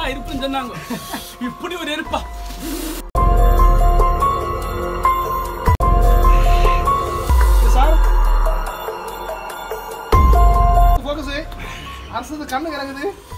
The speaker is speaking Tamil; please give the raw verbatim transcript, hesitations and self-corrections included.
தான் இருப்புன்னு சொன்னாங்க. இப்படி ஒரு இருப்பா. சார் ஃபோக்கஸ் அரசு கண்ணு கிடக்குது.